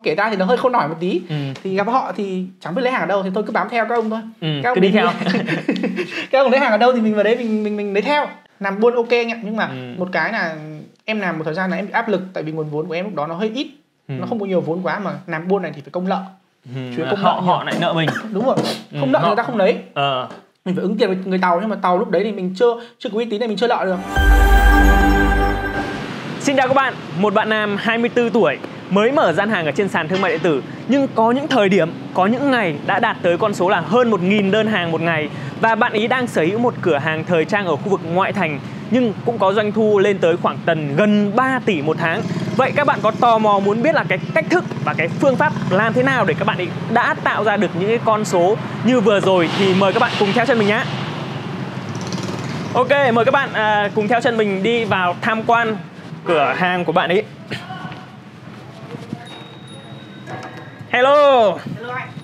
kể ra thì nó hơi khôn nổi một tí. Thì gặp họ thì chẳng biết lấy hàng ở đâu thì tôi cứ bám theo các ông thôi. Các ông cứ đi theo. các ông lấy hàng ở đâu thì mình vào đấy mình lấy theo. Làm buôn ok anh ạ, nhưng mà một cái là em làm một thời gian là em bị áp lực, tại vì nguồn vốn của em lúc đó nó hơi ít, nó không có nhiều vốn quá, mà làm buôn này thì phải công nợ. Họ lại nợ mình. Đúng rồi, không nợ người ta không lấy. Mình phải ứng tiền với người Tàu, nhưng mà Tàu lúc đấy thì mình chưa có uy tín này, mình chưa nợ được. Xin chào các bạn, một bạn nam 24 tuổi mới mở gian hàng ở trên sàn thương mại điện tử, nhưng có những thời điểm, có những ngày đã đạt tới con số là hơn 1.000 đơn hàng một ngày. Và bạn ý đang sở hữu một cửa hàng thời trang ở khu vực ngoại thành, nhưng cũng có doanh thu lên tới khoảng tầm gần 3 tỷ một tháng. Vậy các bạn có tò mò muốn biết là cái cách thức và cái phương pháp làm thế nào để các bạn ấy đã tạo ra được những cái con số như vừa rồi, thì mời các bạn cùng theo chân mình nhé. Ok, mời các bạn cùng theo chân mình đi vào tham quan cửa hàng của bạn ấy. Hello. Hello anh.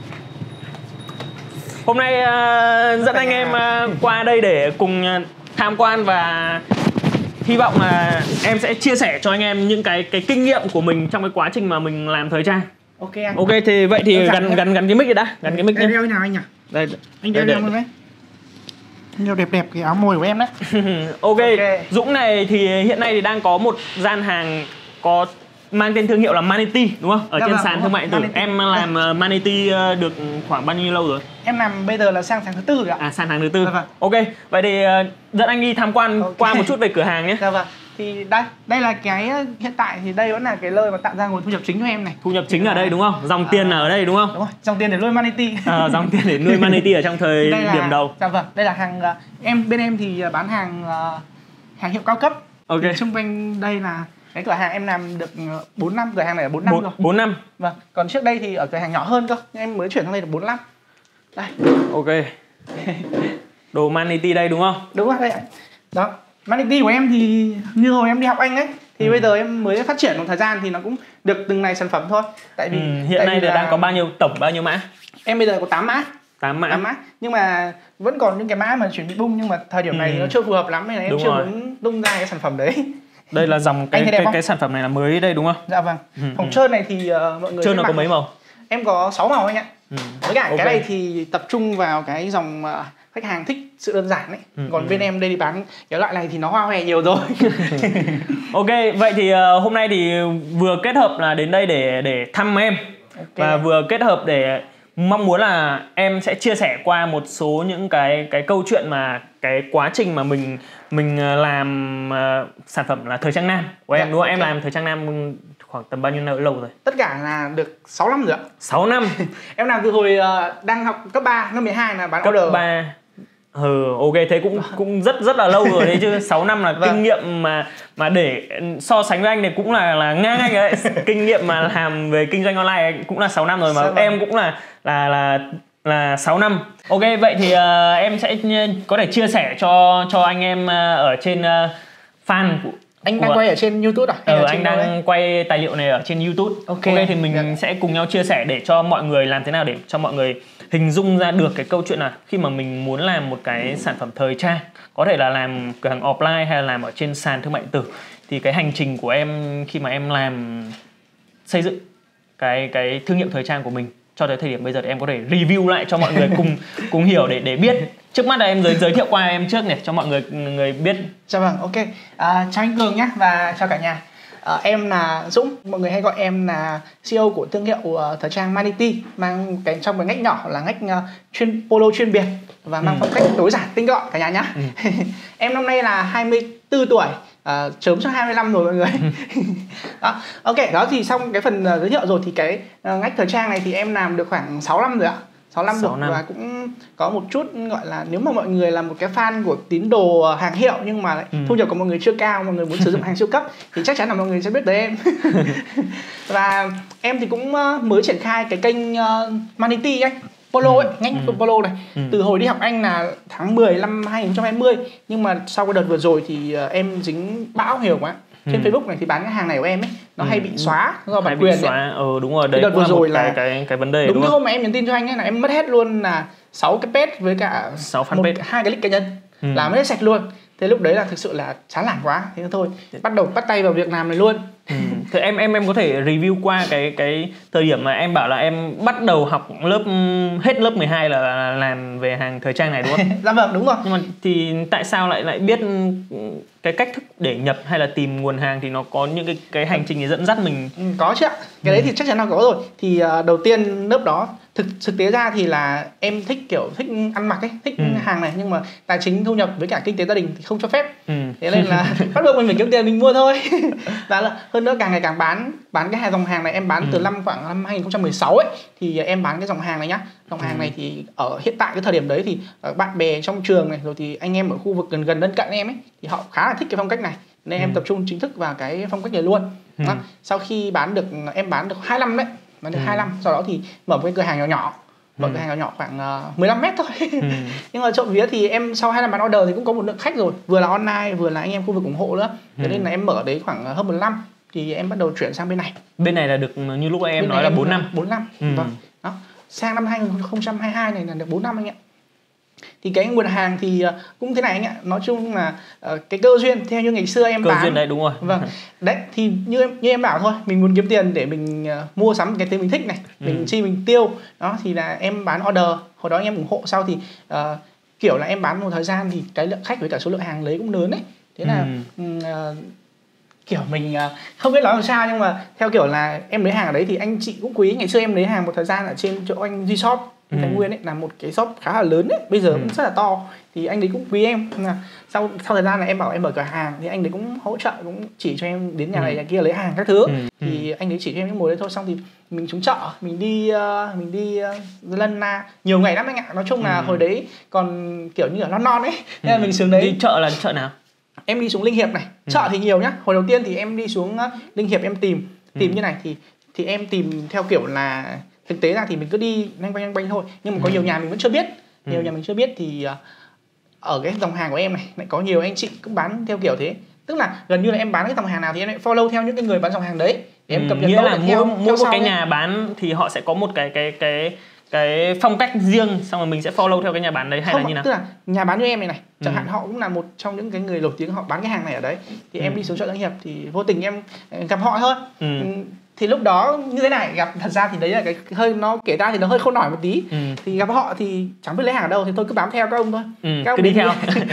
Hôm nay dẫn anh em qua đây để cùng tham quan, và hy vọng là em sẽ chia sẻ cho anh em những cái kinh nghiệm của mình trong cái quá trình mà mình làm thời trang. Ok anh. Ok, thì vậy thì gắn cái mic đi đã, gắn cái mic nhé. Đeo nào anh nhỉ? Đây. Anh đeo luôn đấy. Anh đeo đẹp cái áo mồi của em đấy. Ok. Dũng này thì hiện nay thì đang có một gian hàng có mang tên thương hiệu là Manity, đúng không? Ở trên sàn thương mại điện tử. Em làm Manity được khoảng bao nhiêu lâu rồi? Em làm bây giờ là sang tháng thứ 4 rồi ạ. Sang tháng thứ 4. Ok, vậy thì dẫn anh đi tham quan qua một chút về cửa hàng nhé. Dạ vâng. Thì đây là cái hiện tại thì đây vẫn là cái nơi mà tạo ra nguồn thu nhập chính cho em này. Thu nhập chính ở đây đúng không? Dòng tiền là ở đây đúng không? Đúng rồi, dòng tiền để nuôi Manity. Dòng tiền để nuôi Manity ở trong thời điểm đầu. Dạ vâng, đây là hàng bên em thì bán hàng hiệu cao cấp. Ok. Thì xung quanh đây là cái cửa hàng em làm được 4 năm, cửa hàng này là 4 năm rồi. 4 năm. Vâng, còn trước đây thì ở cửa hàng nhỏ hơn cơ, nhưng em mới chuyển sang đây được 4 năm. Đây. Ok. Đồ Manity đây đúng không? Đúng rồi, đây ạ. Đó, Manity của em thì như hồi em đi học anh ấy, thì bây giờ em mới phát triển một thời gian thì nó cũng được từng này sản phẩm thôi. Tại vì hiện nay đang có bao nhiêu mã? Em bây giờ có 8 mã. 8 mã. Nhưng mà vẫn còn những cái mã mà chuẩn bị bung, nhưng mà thời điểm này nó chưa phù hợp lắm nên là em chưa muốn tung ra cái sản phẩm đấy. Đây là dòng cái sản phẩm này là mới đây đúng không? Dạ vâng. Phòng trơn này thì mọi người trơn nó có mấy màu? Em có 6 màu anh ạ. Với cả cái này thì tập trung vào cái dòng khách hàng thích sự đơn giản ấy. Còn bên em đây thì bán cái loại này thì nó hoa hòe nhiều rồi. Ok, vậy thì hôm nay thì vừa kết hợp là đến đây để thăm em. Và vừa kết hợp để mong muốn là em sẽ chia sẻ qua một số những cái câu chuyện mà cái quá trình mà mình làm sản phẩm là thời trang nam của em, đúng không? Em làm thời trang nam khoảng tầm bao nhiêu lâu rồi? Tất cả là được 6 năm rồi ạ. 6 năm. Em làm từ hồi đang học cấp 3, năm 12 là bán order. Cấp 3. Ok, thế cũng rất là lâu rồi đấy chứ. 6 năm là kinh nghiệm mà để so sánh với anh này cũng là ngang anh ấy. Kinh nghiệm mà làm về kinh doanh online cũng là 6 năm rồi, mà em cũng là 6 năm. Ok, vậy thì em sẽ có thể chia sẻ cho anh em ở trên fan của anh đang quay ở trên YouTube à? Anh đang quay tài liệu này ở trên YouTube. Ok, thì mình sẽ cùng nhau chia sẻ để cho mọi người làm thế nào để cho mọi người hình dung ra được cái câu chuyện là khi mà mình muốn làm một cái sản phẩm thời trang, có thể là làm cửa hàng offline hay là làm ở trên sàn thương mại điện tử, thì cái hành trình của em khi mà em làm xây dựng cái thương hiệu thời trang của mình cho tới thời điểm bây giờ, thì em có thể review lại cho mọi người cùng hiểu để biết. Trước mắt là em giới thiệu qua em trước này cho mọi người biết. Dạ vâng, ok. Chào anh Cường nhé và chào cả nhà. Em là Dũng, mọi người hay gọi em là CEO của thương hiệu thời trang Manity, mang trong cái ngách nhỏ là ngách polo chuyên biệt và mang phong cách tối giản tinh gọn cả nhà nhé. Em năm nay là 24 tuổi, chớm sang 25 rồi mọi người. Đó, ok, đó thì xong cái phần giới thiệu rồi, thì cái ngách thời trang này thì em làm được khoảng 6 năm rồi ạ. 6 năm rồi, và cũng có một chút gọi là nếu mà mọi người là một cái fan của tín đồ hàng hiệu nhưng mà lại thu nhập của mọi người chưa cao, mọi người muốn sử dụng hàng siêu cấp thì chắc chắn là mọi người sẽ biết tới em. Và em thì cũng mới triển khai cái kênh Manity anh, Polo ấy, ngách Polo này. Từ hồi đi học anh là tháng 10 năm 2020, nhưng mà sau cái đợt vừa rồi thì em dính bão nhiều quá. Trên Facebook này thì bán cái hàng này của em ấy nó hay bị xóa do bản quyền ấy. Đúng rồi, đấy đợt vừa rồi là cái vấn đề. Đúng cái hôm mà em nhắn tin cho anh ấy là em mất hết luôn là 6 cái page với cả 2 cái link cá nhân, là mất hết sạch luôn. Thế lúc đấy là thực sự là chán nản quá, thế thôi bắt tay vào việc làm này luôn. Thế em có thể review qua cái thời điểm mà em bảo là em bắt đầu học hết lớp 12 là làm về hàng thời trang này đúng không? Dạ vâng, đúng rồi. Nhưng mà thì tại sao lại biết cái cách thức để nhập hay là tìm nguồn hàng, thì nó có những cái hành trình để dẫn dắt mình? Có chứ ạ. Cái đấy thì chắc chắn là có rồi. Thì đầu tiên lớp đó thực tế ra thì là em thích ăn mặc ấy, thích hàng này, nhưng mà tài chính thu nhập với cả kinh tế gia đình thì không cho phép. Thế nên là bắt buộc mình phải kiếm tiền mình mua thôi. Và hơn nữa càng ngày càng bán cái dòng hàng này em bán từ khoảng năm 2016 ấy, thì em bán cái dòng hàng này nhá. Dòng hàng này thì ở hiện tại cái thời điểm đấy thì bạn bè trong trường này, rồi thì anh em ở khu vực gần lân cận em ấy, thì họ khá là thích cái phong cách này, nên em tập trung chính thức vào cái phong cách này luôn. Sau khi em bán được 2 năm đấy, bán được 2 năm, sau đó thì mở một cái cửa hàng nhỏ, cửa hàng nhỏ khoảng 15 mét thôi. Nhưng mà trộm vía thì em sau 2 năm bán order thì cũng có một lượng khách rồi, vừa là online vừa là anh em khu vực ủng hộ nữa. Thế nên là em mở đấy khoảng hơn 1 năm thì em bắt đầu chuyển sang bên này. Bên này là được như lúc em nói là 4 năm. 4 năm. Vâng. Đó. Sang năm 2022 này là được 4 năm anh ạ. Thì cái nguồn hàng thì cũng thế này anh ạ, nói chung là cái cơ duyên theo như ngày xưa em bán. Cơ duyên đấy, đúng rồi. Vâng. Đấy thì như em bảo thôi, mình muốn kiếm tiền để mình mua sắm cái thứ mình thích này, mình mình tiêu. Đó thì là em bán order, hồi đó anh em ủng hộ, sau thì kiểu là em bán một thời gian thì cái lượng khách với cả số lượng hàng lấy cũng lớn đấy. Thế là kiểu mình không biết nói làm sao, nhưng mà theo kiểu là em lấy hàng ở đấy thì anh chị cũng quý. Ngày xưa em lấy hàng một thời gian ở trên chỗ anh G-Shop Thái Nguyên ấy, là một cái shop khá là lớn ấy, bây giờ cũng rất là to, thì anh đấy cũng quý em. Sau thời gian là em bảo em mở cửa hàng thì anh đấy cũng hỗ trợ, cũng chỉ cho em đến nhà này nhà kia lấy hàng các thứ. Thì anh đấy chỉ cho em những mối đấy thôi. Xong thì mình xuống chợ, mình đi lần nhiều ngày lắm anh ạ. Nói chung là hồi đấy còn kiểu như là non ấy, nên là mình xuống đấy. Đi chợ là chợ nào? Em đi xuống Linh Hiệp này, chợ thì nhiều nhá. Hồi đầu tiên thì em đi xuống Linh Hiệp em tìm như này, thì em tìm theo kiểu là thực tế ra thì mình cứ đi nhanh quanh thôi, nhưng mà có nhiều nhà mình vẫn chưa biết. Nhiều nhà mình chưa biết thì ở cái dòng hàng của em này lại có nhiều anh chị cũng bán theo kiểu thế. Tức là gần như là em bán cái dòng hàng nào thì em lại follow theo những cái người bán dòng hàng đấy để em cập nhật. Nghĩa là mỗi một cái nhà bán thì họ sẽ có một cái phong cách riêng, xong rồi mình sẽ follow theo cái nhà bán đấy, hay không, là như nào? Tức là nhà bán như em này chẳng hạn, họ cũng là một trong những cái người nổi tiếng, họ bán cái hàng này ở đấy, thì em đi xuống chợ Linh Hiệp thì vô tình em gặp họ thôi. Thì lúc đó như thế này, gặp thật ra thì đấy là cái hơi, nó kể ra thì nó hơi khôn nổi một tí. Thì gặp họ thì chẳng biết lấy hàng ở đâu thì tôi cứ bám theo các ông thôi. Các ông cứ đi theo.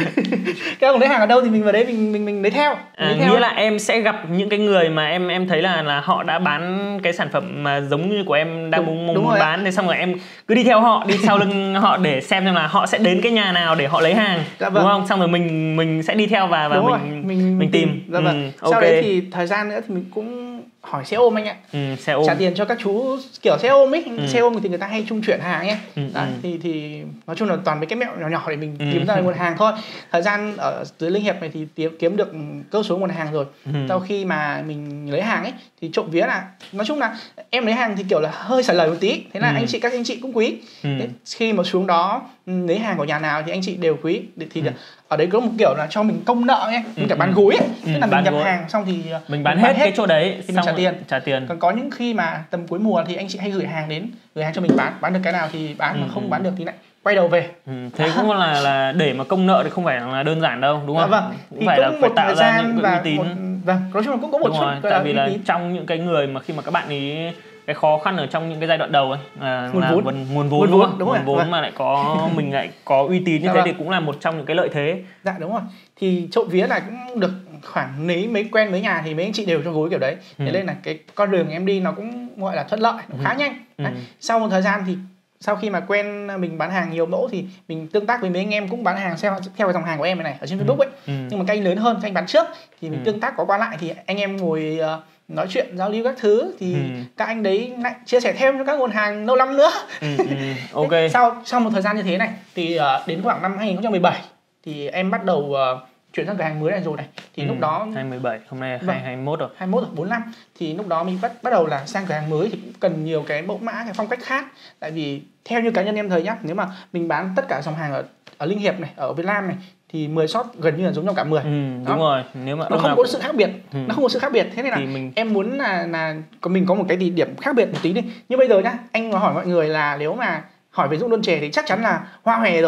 Các ông lấy hàng ở đâu thì mình vào đấy mình lấy theo. Nghĩa là em sẽ gặp những cái người mà em thấy là họ đã bán cái sản phẩm mà giống như của em đang muốn bán, thì xong rồi em cứ đi theo họ, đi sau lưng họ để xem là họ sẽ đến cái nhà nào để họ lấy hàng, đúng không? Xong rồi mình sẽ đi theo và mình tìm. Sau đấy thì thời gian nữa thì mình cũng hỏi xe ôm anh ạ. Xe ôm. Trả tiền cho các chú kiểu xe ôm ấy. Xe ôm thì người ta hay trung chuyển hàng ấy. Thì nói chung là toàn mấy cái mẹo nhỏ để mình kiếm ra nguồn hàng thôi. Thời gian ở dưới Linh Hiệp này thì kiếm được cơ số nguồn hàng rồi. Sau khi mà mình lấy hàng ấy thì trộm vía là nói chung là em lấy hàng thì kiểu là hơi xả lời một tí. Thế là các anh chị cũng quý. Thế khi mà xuống đó lấy hàng của nhà nào thì anh chị đều quý. Thì ở đấy có một kiểu là cho mình công nợ ấy, mình cả bán gối ấy. Tức là mình nhập hàng xong thì mình bán hết cái chỗ đấy thì mình trả tiền. Còn có những khi mà tầm cuối mùa thì anh chị hay gửi hàng cho mình bán được cái nào thì bán, mà không bán được thì lại quay đầu về. Thế cũng là để mà công nợ thì không phải là đơn giản đâu, đúng không? Vâng. Cũng phải là phải tạo ra những cái uy tín. Vâng, nói chung là cũng có một chút. Tại vì là trong những cái người mà khi mà các bạn ấy, cái khó khăn ở trong những cái giai đoạn đầu ấy là nguồn vốn mà lại có mình lại có uy tín như thế thì cũng là một trong những cái lợi thế. Dạ đúng rồi. Thì trộm vía là cũng được khoảng mấy quen mấy nhà thì mấy anh chị đều cho gối kiểu đấy. Thế nên là cái con đường em đi nó cũng gọi là thuận lợi, khá nhanh. Sau một thời gian thì sau khi mà quen mình bán hàng nhiều mẫu thì mình tương tác với mấy anh em cũng bán hàng theo cái dòng hàng của em này ở trên Facebook ấy. Nhưng mà các anh lớn hơn, các anh bán trước thì mình tương tác có qua lại thì anh em ngồi nói chuyện giao lưu các thứ thì các anh đấy lại chia sẻ thêm cho các nguồn hàng lâu năm nữa. Ok. Sau một thời gian như thế này thì đến khoảng năm 2017 thì em bắt đầu chuyển sang cửa hàng mới này rồi này. Thì lúc đó 2017, hôm nay 2021 rồi. 21 rồi, 4 năm. Thì lúc đó mình bắt đầu là sang cửa hàng mới thì cũng cần nhiều cái mẫu mã, cái phong cách khác. Tại vì theo như cá nhân em thấy nhá, nếu mà mình bán tất cả dòng hàng ở Linh Hiệp này, ở Việt Nam này thì 10 shop gần như là giống nhau cả 10. Đúng rồi. Nếu mà nó không có sự khác biệt. Nó không có sự khác biệt. Thế nên là em muốn là mình có một cái điểm khác biệt một tí đi. Như bây giờ nhá, anh hỏi mọi người là nếu mà hỏi về Dũng Đôn Chè thì chắc chắn là Hoa Hòe rồi.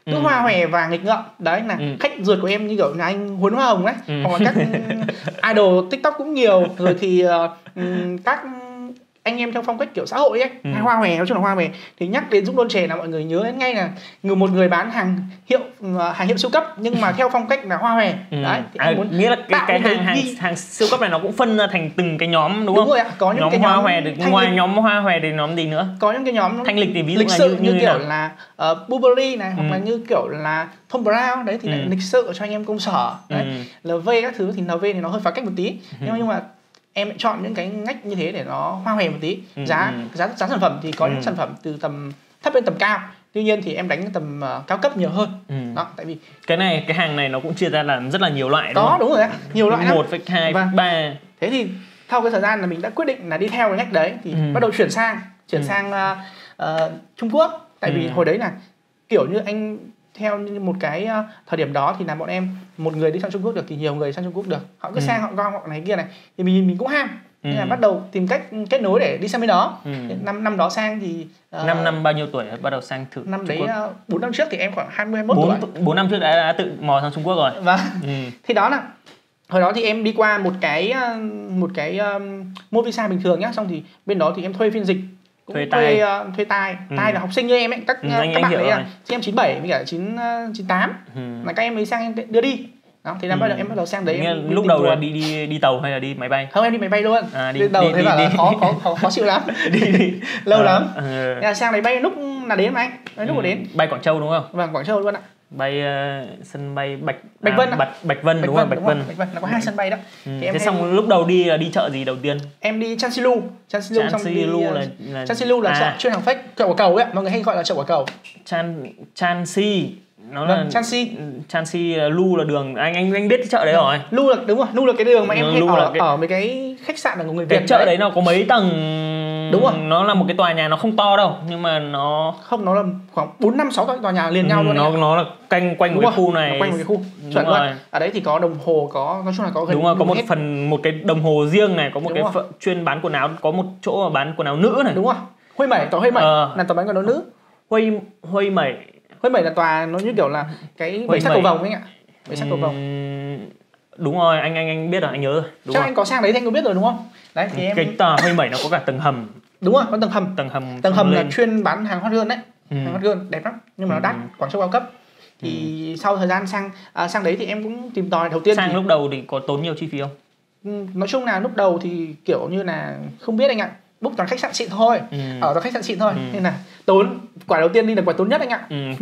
cứ hoa hòe và nghịch ngợm. Đấy là khách ruột của em, như kiểu là anh Huấn Hoa Hồng đấy, hoặc là các idol TikTok cũng nhiều. Rồi thì các anh em theo phong cách kiểu xã hội ấy, hay hoa hòe, nói chung là hoa hòe. Thì nhắc đến Dũng Đôn Chè là mọi người nhớ đến ngay là một người bán hàng hiệu siêu cấp nhưng mà theo phong cách là hoa hòe. Đấy, thì nghĩa là cái hàng siêu cấp này nó cũng phân ra thành từng cái nhóm, đúng không? Đúng rồi ạ. Có những nhóm cái hoa hòe, ngoài nhóm hoa hòe thì nhóm gì nữa? Có những cái nhóm thanh lịch thì ví dụ lịch là sự như kiểu nào? là Burberry này, hoặc là như kiểu là Thom Browne đấy thì lại lịch sự cho anh em công sở. Đấy. LV các thứ thì LV thì nó hơi phá cách một tí, nhưng mà em chọn những cái ngách như thế để nó hoa hòe một tí. Giá sản phẩm thì có những sản phẩm từ tầm thấp đến tầm cao, tuy nhiên thì em đánh tầm cao cấp nhiều hơn. Đó, tại vì cái hàng này nó cũng chia ra là rất là nhiều loại, đúng không? Đúng rồi đấy, nhiều loại lắm. 1, 2, 3. Thế thì sau cái thời gian là mình đã quyết định là đi theo cái ngách đấy thì bắt đầu chuyển sang Trung Quốc. Tại vì hồi đấy là kiểu như anh theo như một cái thời điểm đó thì là bọn em, một người đi sang Trung Quốc được thì nhiều người sang Trung Quốc được, họ cứ sang họ gom họ này kia này, thì mình cũng ham, nên là bắt đầu tìm cách kết nối để đi sang bên đó. Năm đó sang thì năm bao nhiêu tuổi bắt đầu sang thử năm Trung đấy? Quốc? 4 năm trước thì em khoảng 21 tuổi. 4 năm trước đã tự mò sang Trung Quốc rồi. Vâng. Thì đó là hồi đó thì em đi qua một cái mua visa bình thường nhá, xong thì bên đó thì em thuê phiên dịch, thuê tai là học sinh như em ấy, các bạn ấy là em 97 với cả 98 là các em ấy sang em đưa đi. Đó, thì bắt đầu em bắt đầu sang đấy. Lúc đầu là đi tàu hay là đi máy bay? Không, em đi máy bay luôn. Đi đầu thấy bảo là khó chịu lắm. đi lâu lắm. Sang đấy bay lúc là đến mà anh, lúc mà đến. Bay Quảng Châu đúng không? Vâng, Quảng Châu luôn ạ. Bay sân bay Bạch Vân đúng không? Bạch Vân. Nó có 2 sân bay đó. Thế xong lúc đầu đi chợ gì đầu tiên? Em đi Chansilu là chợ chuyên hàng fake, chợ quả cầu ấy, mọi người hay gọi là chợ quả cầu. Chansi nó là Chansi Lu là đường, anh biết cái chợ đấy rồi. Lu là đúng rồi, Lu là cái đường mà em hay ở mấy cái khách sạn của người Việt. Cái chợ đấy nó có mấy tầng? Đúng rồi. Nó là một cái tòa nhà, nó không to đâu, nhưng mà nó là khoảng 4, 5, 6 tòa nhà liền nhau luôn. Nó là quanh một cái khu này. Quanh một cái khu. Chuẩn luôn. Ở đấy thì có đồng hồ, nói chung là có gần. Đúng rồi, có một cái đồng hồ riêng này, có một cái chuyên bán quần áo, có một chỗ mà bán quần áo nữ này. Đúng rồi. Huê Mẩy là tòa bán quần áo nữ. Huê Mẩy là tòa nó như kiểu là cái bãi sắt cầu vồng ấy ạ. Bãi sắt cầu vồng. Đúng rồi, anh biết rồi, anh nhớ rồi. Đúng chắc rồi. Anh có sang đấy thì anh có biết rồi đúng không? Đấy thì cái tòa Huê Mẩy nó có cả tầng hầm. Đúng rồi, có tầng hầm là chuyên bán hàng hot girl đấy. Hàng hot girl đẹp lắm, nhưng mà nó đắt, Quảng Châu cao cấp. Thì sau thời gian sang đấy thì em cũng tìm tòi. Đầu tiên sang lúc đầu thì có tốn nhiều chi phí không? Nói chung là lúc đầu thì kiểu như là không biết anh ạ, book toàn khách sạn xịn thôi, ở toàn khách sạn xịn thôi, nên là tốn. Quả đầu tiên đi là quả tốn nhất anh ạ.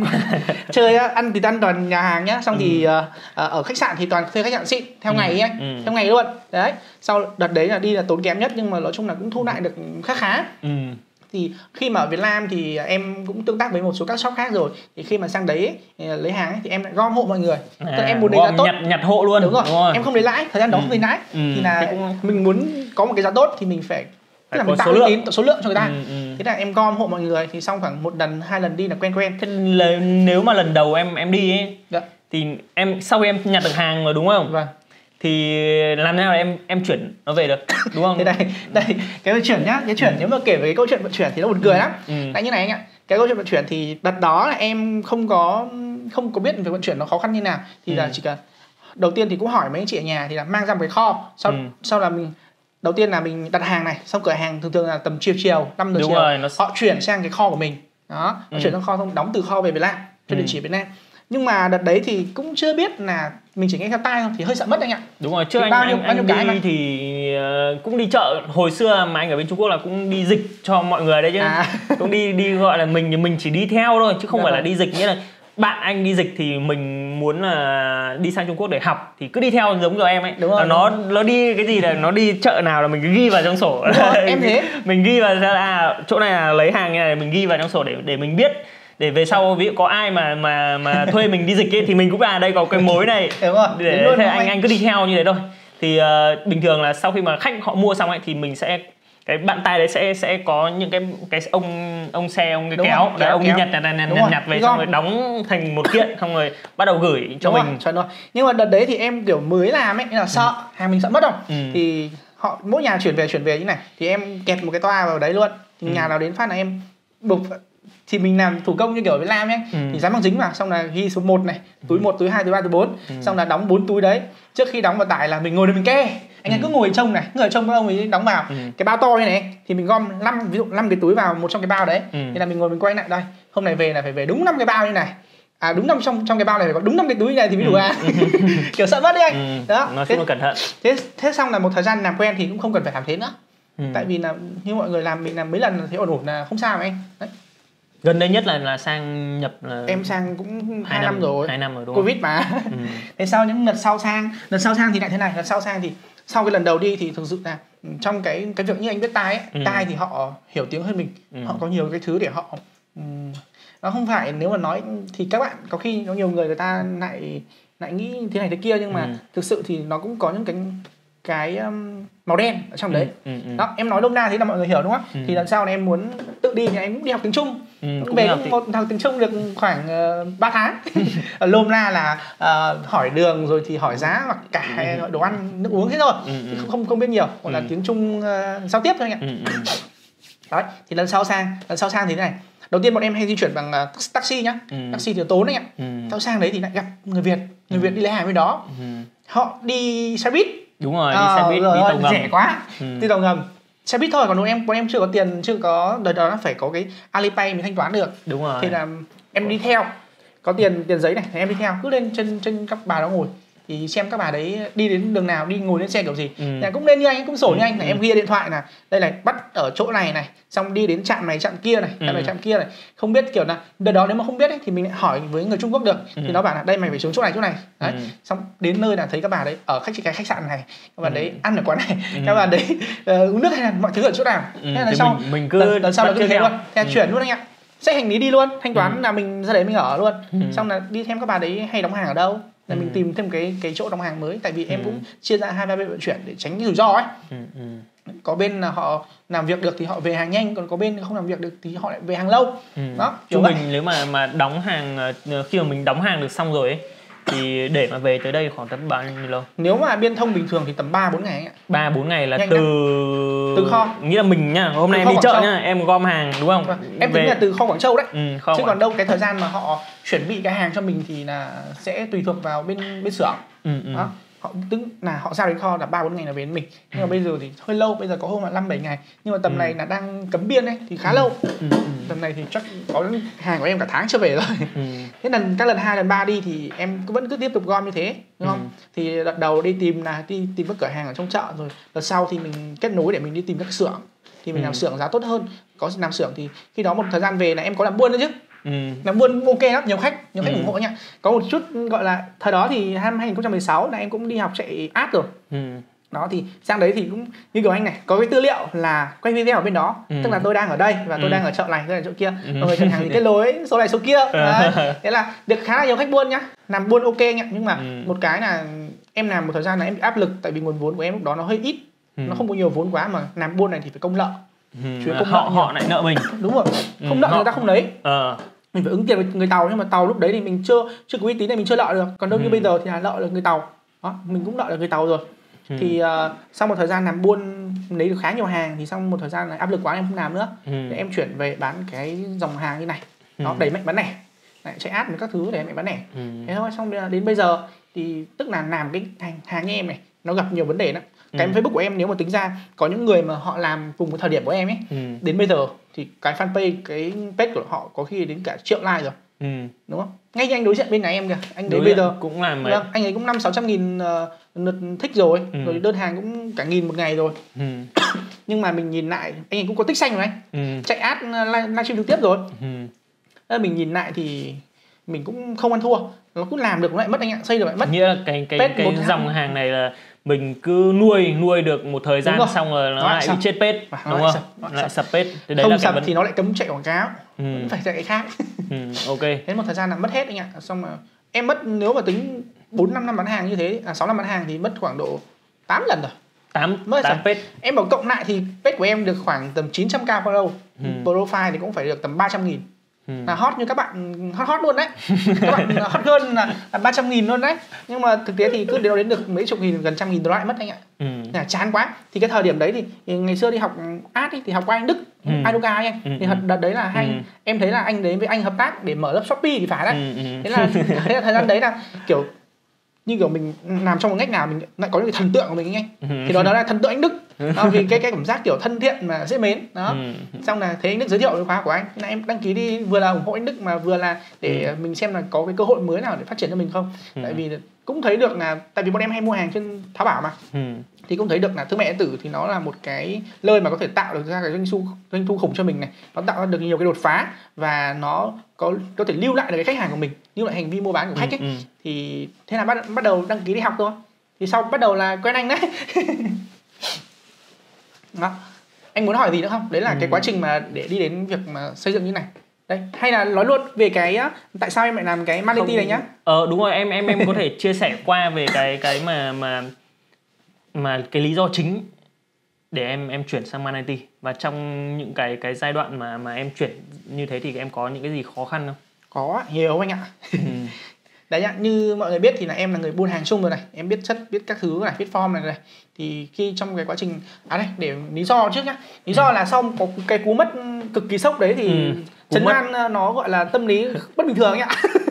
Chơi ăn thì ăn toàn nhà hàng nhá, xong thì ở khách sạn thì toàn thuê khách sạn xịn theo ngày ấy, theo ngày luôn. Đấy, sau đợt đấy là đi là tốn kém nhất, nhưng mà nói chung là cũng thu lại được khá. Thì khi mà ở Việt Nam thì em cũng tương tác với một số các shop khác rồi, thì khi mà sang đấy lấy hàng ấy, thì em lại gom hộ mọi người. Tức là em muốn lấy giá tốt, nhặt hộ luôn. Đúng rồi. Em không lấy lãi, thời gian đó không lấy lãi, thì là mình muốn có một cái giá tốt thì mình phải tức là mình tạo số lượng cho người ta. Thế là em gom hộ mọi người, thì xong khoảng 1 lần 2 lần đi là quen. Thế nếu mà lần đầu em đi ấy, thì em sau khi em nhặt được hàng rồi đúng không? Vâng. Thì làm nào em chuyển nó về được, đúng không? Thế đây cái chuyển nhá, cái chuyển nếu mà kể về cái câu chuyện vận chuyển thì nó buồn cười lắm. Tại như này anh ạ, cái câu chuyện vận chuyển thì đợt đó là em không có biết về vận chuyển nó khó khăn như nào, thì là chỉ cần đầu tiên thì cũng hỏi mấy anh chị ở nhà thì là mang ra một cái kho, sau là mình đầu tiên là mình đặt hàng này, xong cửa hàng thường là tầm chiều 5 giờ chiều họ chuyển sang cái kho của mình đó, chuyển sang kho, xong đóng từ kho về Việt Nam cho địa chỉ Việt Nam. Nhưng mà đợt đấy thì cũng chưa biết là mình chỉ nghe theo tai thôi, thì hơi sợ mất anh ạ. Đúng rồi, trước anh đi thì cũng đi chợ. Hồi xưa mà anh ở bên Trung Quốc là cũng đi dịch cho mọi người đấy chứ. Cũng đi gọi là mình chỉ đi theo thôi, chứ không phải là đi dịch. Nghĩa là bạn anh đi dịch thì mình muốn là đi sang Trung Quốc để học thì cứ đi theo giống rồi em ấy. Đúng rồi, nó đi cái gì là nó đi chợ nào là mình cứ ghi vào trong sổ. Đúng rồi, em thế. Mình ghi vào chỗ này là lấy hàng như này, mình ghi vào trong sổ để mình biết, để về sau ví dụ có ai mà thuê mình đi dịch ấy, thì mình cũng đây có cái mối này. Đúng rồi. Để anh cứ đi theo như thế thôi. Thì bình thường là sau khi mà khách họ mua xong ấy thì mình sẽ, cái bạn tay đấy sẽ có những cái ông xe, ông cái kéo đấy, ông đi nhặt về, xong rồi đóng thành một kiện, xong rồi bắt đầu gửi cho mình. Chuẩn rồi. Nhưng mà đợt đấy thì em kiểu mới làm ấy, nên là sợ hàng mình sợ mất không. Thì họ mỗi nhà chuyển về như này, thì em kẹp một cái toa vào đấy luôn. Thì nhà nào đến phát là em buộc thì mình làm thủ công như kiểu với Lam nhé, thì dán bằng dính vào, xong là ghi số 1 này, túi 1, túi 2, túi 3, túi 4, xong là đóng 4 túi đấy. Trước khi đóng vào tải là mình ngồi đây mình kê, anh em cứ ngồi trông này, người trông các ông ấy đóng vào cái bao to như này, thì mình gom 5 cái túi vào một trong cái bao đấy, thì là mình ngồi mình quay lại đây, hôm nay về là phải về đúng 5 cái bao như này. Đúng trong cái bao này phải có đúng 5 cái túi như này thì mới đủ kiểu sợ mất đi anh. Đó. Nói chung là cẩn thận. Thế xong là một thời gian làm quen thì cũng không cần phải làm thế nữa. Tại vì là như mọi người làm, mình làm mấy lần thấy ổn là không sao anh. Đấy. Gần đây nhất là sang nhập là em sang cũng 2 năm rồi. 2 năm rồi đúng không? Covid mà. Thế sau những lần sau sang thì lại thế này, lần sau sang thì sau cái lần đầu đi thì thực sự là trong cái việc như anh biết tai ấy, tai thì họ hiểu tiếng hơn mình, họ có nhiều cái thứ để họ nó không phải, nếu mà nói thì các bạn có khi có nhiều người ta lại nghĩ thế này thế kia, nhưng mà thực sự thì nó cũng có những cái màu đen ở trong đấy. Đó, em nói nôm na thế là mọi người hiểu đúng không? Thì lần sau này em muốn tự đi thì em cũng đi học tiếng Trung. Về cũng học tiếng Trung được khoảng 3 tháng. Nôm na là hỏi đường rồi thì hỏi giá hoặc cả đồ ăn nước uống thế thôi. Thì không biết nhiều, còn là tiếng Trung giao tiếp thôi anh ạ. Đấy, thì lần sau sang thì thế này. Đầu tiên bọn em hay di chuyển bằng taxi nhá. Taxi thì tốn anh ạ. Sau sang đấy thì lại gặp người Việt đi lấy hàng bên đó. Họ đi xe buýt. Đúng rồi, đi xe buýt, đi tàu ngầm. Rẻ quá. Đi tàu ngầm. Xe buýt thôi, còn bọn em chưa có tiền, đợt đó nó phải có cái Alipay mới thanh toán được. Đúng rồi. Thì là em đi theo, có tiền giấy này, thì em đi theo, cứ lên trên các bà đó ngồi. Thì xem các bà đấy đi đến đường nào, đi ngồi lên xe kiểu gì. Cũng nên như anh, cũng sổ như anh, em ghi điện thoại là đây này, bắt ở chỗ này, xong đi đến trạm này, trạm kia này, trạm kia này. Không biết kiểu là đợt đó nếu mà không biết ấy, thì mình lại hỏi với người Trung Quốc được. Thì nó bảo là đây mày phải xuống chỗ này. Đấy. Xong đến nơi là thấy các bà đấy ở khách sạn này, các bà đấy ăn ở quán này, các bà đấy uống nước hay là mọi thứ ở chỗ nào. Thế là sau mình cứ lần sau là cứ thế luôn, thế chuyển luôn anh ạ. Xách hành lý đi luôn, thanh toán là mình ra đấy mình ở luôn. Xong là đi thêm các bà đấy hay đóng hàng ở đâu. Là mình tìm thêm cái chỗ đóng hàng mới, tại vì em cũng chia ra 2-3 bên vận chuyển để tránh cái rủi ro ấy. Có bên là họ làm việc được thì họ về hàng nhanh, còn có bên không làm việc được thì họ lại về hàng lâu. Đó, trung bình nếu mà đóng hàng, khi mà mình đóng hàng được xong rồi ấy, thì để mà về tới đây khoảng tầm bao nhiêu lâu? Nếu mà biên thông bình thường thì tầm 3-4 ngày ấy. 3-4 ngày là nhanh từ kho. Nghĩ là mình nhá, hôm nay em đi chợ nhá, em gom hàng đúng không? Em tính là từ kho Quảng Châu đấy. Chứ còn đâu cái thời gian mà họ chuẩn bị cái hàng cho mình thì là sẽ tùy thuộc vào bên xưởng. Đó. Họ giao đến kho là 3-4 ngày là về đến mình. Nhưng mà bây giờ thì hơi lâu, bây giờ có hôm là 5-7 ngày. Nhưng mà tầm này là đang cấm biên ấy thì khá lâu. Tầm này thì chắc có hàng của em cả tháng chưa về rồi. Thế các lần 2, lần 3 đi thì em vẫn cứ tiếp tục gom như thế, đúng không? Thì đợt đầu đi tìm các cửa hàng ở trong chợ, rồi đợt sau thì mình kết nối để mình đi tìm các xưởng. Thì mình làm xưởng giá tốt hơn. Có làm xưởng thì khi đó một thời gian về là em có làm buôn nữa chứ. Làm buôn ok lắm, nhiều khách ủng hộ nha. Có một chút gọi là thời đó thì năm 2016 là em cũng đi học chạy ad rồi. Đó thì sang đấy thì cũng như kiểu anh này, có cái tư liệu là quay video ở bên đó. Tức là tôi đang ở đây và tôi đang ở chợ này, tôi ở chỗ kia. Mọi người cần hàng thì kết nối số này số kia. Thế là được khá là nhiều khách buôn nhá. Làm buôn ok nhá, nhưng mà một cái là em làm một thời gian là em bị áp lực, tại vì nguồn vốn của em lúc đó nó hơi ít. Nó không có nhiều vốn quá, mà làm buôn này thì phải công nợ. Họ lại nợ mình. Đúng rồi. Không nợ người ta không lấy. Mình phải ứng tiền với người Tàu, nhưng mà Tàu lúc đấy thì mình chưa có uy tín này, mình chưa nợ được. Còn đâu như bây giờ thì là nợ được người Tàu. Đó, mình cũng nợ được người Tàu rồi. Thì sau một thời gian làm buôn lấy được khá nhiều hàng, thì sau một thời gian là áp lực quá em không làm nữa. Thì em chuyển về bán cái dòng hàng như này. Nó đẩy mạnh bán lẻ, chạy ad với các thứ để mạnh bán lẻ. Thế thôi, xong đến bây giờ thì tức là làm cái hàng như em này nó gặp nhiều vấn đề lắm. Cái Facebook của em nếu mà tính ra có những người mà họ làm cùng cái thời điểm của em ấy, đến bây giờ thì cái fanpage, cái page của họ có khi đến cả 1 triệu like rồi. Đúng không? Ngay như anh đối diện bên nhà em kìa, anh đấy bây giờ cũng làm anh ấy cũng 500-600 nghìn lượt thích rồi. Rồi đơn hàng cũng cả 1.000 một ngày rồi. Nhưng mà mình nhìn lại, anh ấy cũng có tích xanh rồi anh. Chạy ad livestream trực tiếp rồi. Mình nhìn lại thì mình cũng không ăn thua. Nó cũng làm được lại mất anh ạ, xây được lại mất. Nghĩa là cái dòng hàng này là mình cứ nuôi được một thời gian, xong rồi nó lại bị chết page, đúng không? Lại sập page. Không sập thì nó lại cấm chạy quảng cáo. Vẫn phải chạy cái khác. Ok. Thế một thời gian là mất hết anh ạ. Xong mà em mất, nếu mà tính 4-5 năm bán hàng như thế, 6 năm bán hàng thì mất khoảng độ 8 lần rồi. 8 page. Em bảo cộng lại thì page của em được khoảng tầm 900k follow. Profile thì cũng phải được tầm 300.000. là hot như các bạn hot luôn đấy. Các bạn hot hơn là 300.000 luôn đấy. Nhưng mà thực tế thì cứ đến được mấy chục nghìn, gần 100.000 đổ lại mất anh ạ. Là chán quá. Thì cái thời điểm đấy thì ngày xưa đi học art thì học qua anh Đức, Idoga anh. Thì đợt đấy là em thấy là anh đến với anh hợp tác để mở lớp Shopee thì phải đấy. Thế là thời gian đấy là kiểu như kiểu mình làm trong một ngách nào mình lại có những cái thần tượng của mình anh. Thì đó là thần tượng anh Đức. Vì cái cảm giác kiểu thân thiện mà dễ mến đó. Xong là thấy anh Đức giới thiệu cái khóa của anh, là em đăng ký đi, vừa là ủng hộ anh Đức mà vừa là để mình xem là có cái cơ hội mới nào để phát triển cho mình không. Tại vì cũng thấy được là tại vì bọn em hay mua hàng trên Tháo Bảo mà. Thì cũng thấy được là thương mại điện tử thì nó là một cái nơi mà có thể tạo được ra cái doanh thu khủng cho mình này, nó tạo ra được nhiều cái đột phá và nó có thể lưu lại được cái khách hàng của mình, lưu lại hành vi mua bán của khách ấy. Thì thế là bắt đầu đăng ký đi học thôi. Thì sau bắt đầu là quen anh đấy. Đó. Anh muốn hỏi gì nữa không? Đấy là cái quá trình mà để đi đến việc mà xây dựng như này. Đây, hay là nói luôn về cái tại sao em lại làm cái Manatee này nhá. Đúng rồi, em có thể chia sẻ qua về cái mà cái lý do chính để em chuyển sang Manatee, và trong những cái giai đoạn mà em chuyển như thế thì em có những cái gì khó khăn không? Có nhiều anh ạ. Đấy nhá, như mọi người biết thì là em là người buôn hàng chung rồi này, em biết chất, biết các thứ này, biết form này. Thì khi trong cái quá trình đây để lý do trước nhá. Lý do là sau có cái cú mất cực kỳ sốc đấy thì chấn an nó gọi là tâm lý bất bình thường anh ạ.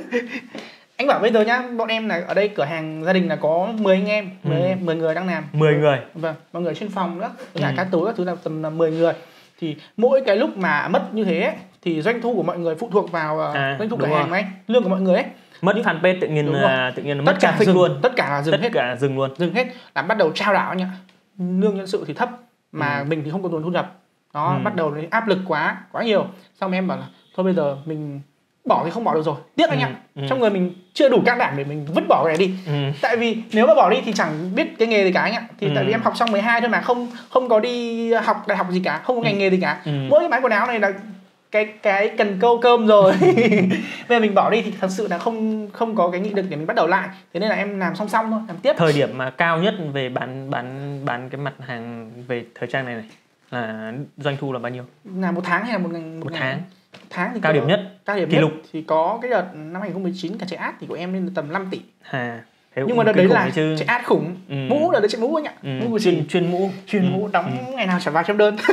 Anh bảo bây giờ nhá, bọn em là ở đây cửa hàng gia đình là có 10 anh em, 10 người đang làm. 10 người. Vâng, mọi người trên phòng nữa, cả các tối các thứ là tầm là 10 người. Thì mỗi cái lúc mà mất như thế ấy, thì doanh thu của mọi người phụ thuộc vào doanh thu cửa hàng của anh, lương của mọi người ấy. Mất fanpage tự nhiên mất cả dừng luôn. Tất cả là dừng hết. Tất cả dừng luôn. Dừng hết là bắt đầu trao đảo anh ạ. Lương nhân sự thì thấp mà mình thì không có nguồn thu nhập. Đó, bắt đầu áp lực quá nhiều. Xong em bảo là thôi bây giờ mình bỏ thì không bỏ được rồi, tiếc anh ạ. Trong người mình chưa đủ can đảm để mình vứt bỏ cái này đi. Tại vì nếu mà bỏ đi thì chẳng biết cái nghề gì cả anh ạ. Thì tại vì em học xong 12 thôi mà không có đi học đại học gì cả, không có ngành nghề gì cả. Mỗi cái máy quần áo này là cái cần câu cơm rồi. Bây giờ mình bỏ đi thì thật sự là không có cái nghị lực để mình bắt đầu lại. Thế nên là em làm song song thôi, làm tiếp. Thời điểm mà cao nhất về bán cái mặt hàng về thời trang này là doanh thu là bao nhiêu? Là một tháng hay là một tháng? Tháng thì cao điểm nhất kỷ lục thì có cái đợt năm 2019 cả chạy ad thì của em lên tầm 5 tỷ. Nhưng mà đợt đấy là chạy ad khủng. Mũ là chạy mũ anh ạ. Mũ chuyên mũ đóng ngày nào trả vài trăm đơn.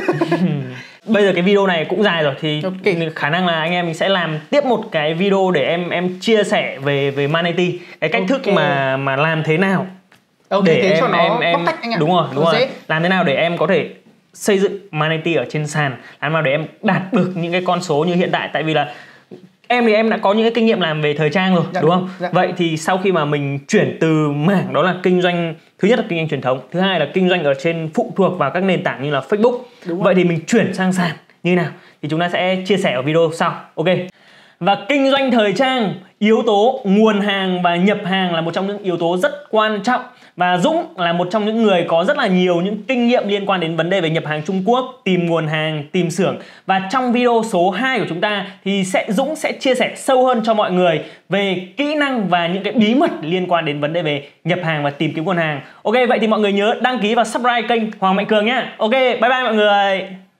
Bây giờ cái video này cũng dài rồi thì khả năng là anh em mình sẽ làm tiếp một cái video để em chia sẻ về Manatee, cái cách thức mà làm thế nào để em tách anh ạ. Đúng rồi. Làm thế nào để em có thể xây dựng Manatee ở trên sàn, làm nào để em đạt được những cái con số như hiện tại. Tại vì là em đã có những cái kinh nghiệm làm về thời trang rồi, đúng không? Vậy thì sau khi mà mình chuyển từ mảng đó là kinh doanh, thứ nhất là kinh doanh truyền thống, thứ hai là kinh doanh ở trên phụ thuộc vào các nền tảng như là Facebook. Vậy thì mình chuyển sang sàn như nào thì chúng ta sẽ chia sẻ ở video sau. Ok. Và kinh doanh thời trang, yếu tố nguồn hàng và nhập hàng là một trong những yếu tố rất quan trọng. Và Dũng là một trong những người có rất là nhiều những kinh nghiệm liên quan đến vấn đề về nhập hàng Trung Quốc, tìm nguồn hàng, tìm xưởng. Và trong video số 2 của chúng ta thì Dũng sẽ chia sẻ sâu hơn cho mọi người về kỹ năng và những cái bí mật liên quan đến vấn đề về nhập hàng và tìm kiếm nguồn hàng. Ok, vậy thì mọi người nhớ đăng ký và subscribe kênh Hoàng Mạnh Cường nhé. Ok, bye bye mọi người.